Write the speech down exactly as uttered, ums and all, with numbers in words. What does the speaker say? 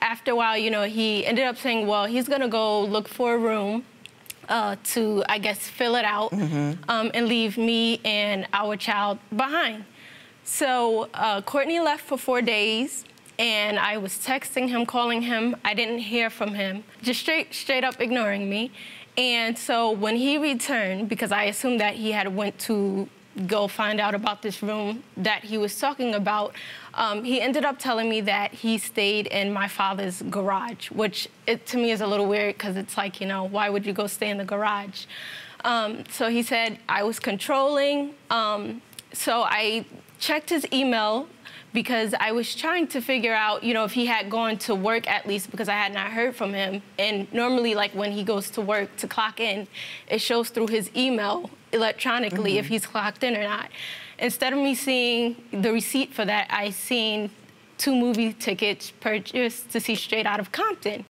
after a while, you know, he ended up saying, well, he's gonna go look for a room uh, to, I guess, fill it out mm-hmm. um, and leave me and our child behind. So uh, Courtney left for four days. And I was texting him, calling him. I didn't hear from him, just straight, straight up ignoring me. And so when he returned, because I assumed that he had went to go find out about this room that he was talking about, um, he ended up telling me that he stayed in my father's garage, which it, to me is a little weird because it's like, you know, why would you go stay in the garage? Um, so he said I was controlling. Um, so I checked his email because I was trying to figure out, you know, if he had gone to work at least, because I had not heard from him. And normally, like, when he goes to work to clock in, it shows through his email electronically mm-hmm. if he's clocked in or not. Instead of me seeing the receipt for that, I seen two movie tickets purchased to see Straight Outta Compton.